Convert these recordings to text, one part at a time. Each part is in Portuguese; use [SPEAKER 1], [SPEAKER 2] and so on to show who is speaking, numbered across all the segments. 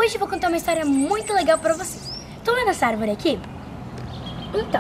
[SPEAKER 1] Hoje eu vou contar uma história muito legal pra vocês. Estão vendo essa árvore aqui? Então,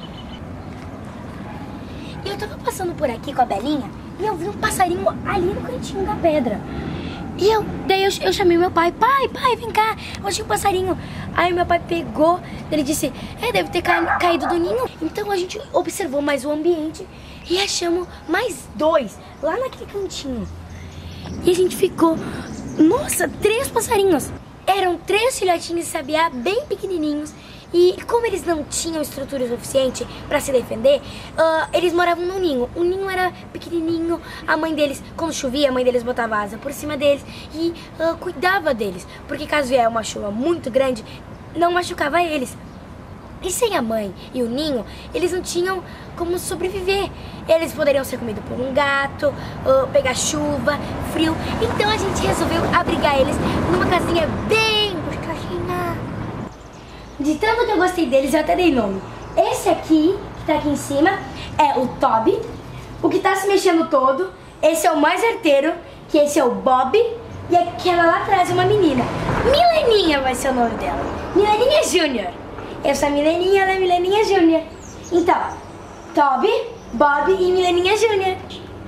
[SPEAKER 1] eu tava passando por aqui com a Belinha e eu vi um passarinho ali no cantinho da pedra. E daí eu chamei meu pai, pai, vem cá, eu achei um passarinho. Aí meu pai pegou, ele disse, deve ter caído do ninho. Então a gente observou mais o ambiente e achamos mais dois lá naquele cantinho. E a gente ficou, nossa, 3 passarinhos. Eram 3 filhotinhos de sabiá bem pequenininhos. E como eles não tinham estrutura suficiente para se defender, eles moravam no ninho. O ninho era pequenininho, a mãe deles, quando chovia, a mãe deles botava asa por cima deles e cuidava deles. Porque caso vier uma chuva muito grande, não machucava eles. E sem a mãe e o ninho, eles não tinham como sobreviver. Eles poderiam ser comidos por um gato, pegar chuva, frio. Então a gente resolveu abrigar eles numa casinha bem gostosinha. De tanto que eu gostei deles, eu até dei nome. Esse aqui, que tá aqui em cima, é o Toby. O que tá se mexendo todo, esse é o mais arteiro, que esse é o Bob. E aquela lá atrás é uma menina. Mileninha vai ser o nome dela. Mileninha Júnior. Eu sou a Mileninha, ela é a Mileninha Júnior. Então, Toby, Bob e Mileninha Júnior.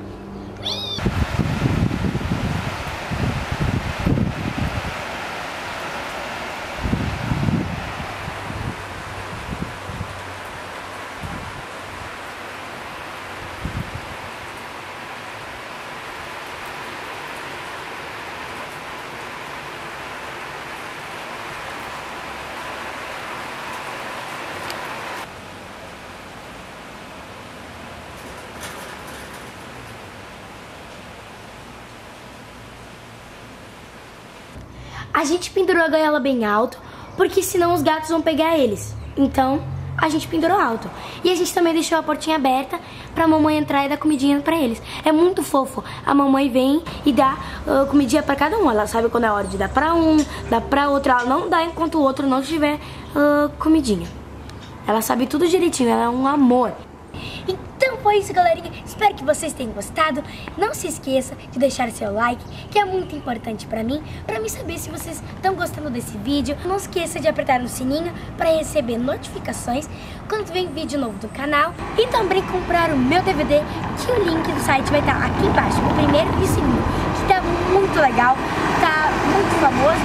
[SPEAKER 1] A gente pendurou a gaiola bem alto, porque senão os gatos vão pegar eles. Então, a gente pendurou alto. E a gente também deixou a portinha aberta pra mamãe entrar e dar comidinha pra eles. É muito fofo. A mamãe vem e dá comidinha pra cada um. Ela sabe quando é hora de dar pra um, dá pra outro. Ela não dá enquanto o outro não tiver comidinha. Ela sabe tudo direitinho, ela é um amor. Então foi isso, galerinha. Espero que vocês tenham gostado. Não se esqueça de deixar seu like, que é muito importante pra mim saber se vocês estão gostando desse vídeo. Não esqueça de apertar no sininho para receber notificações quando vem vídeo novo do canal. E também comprar o meu DVD, que o link do site vai estar aqui embaixo, o primeiro e o segundo, que tá muito legal, tá muito famoso.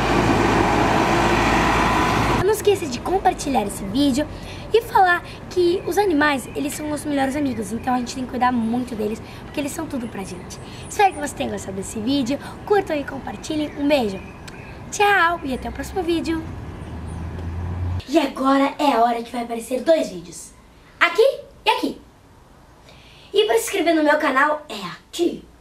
[SPEAKER 1] Não esqueça de compartilhar esse vídeo e falar que os animais, eles são nossos melhores amigos. Então a gente tem que cuidar muito deles, porque eles são tudo pra gente. Espero que vocês tenham gostado desse vídeo. Curtam e compartilhem. Um beijo. Tchau. E até o próximo vídeo. E agora é a hora que vai aparecer 2 vídeos. Aqui e aqui. E para se inscrever no meu canal é aqui.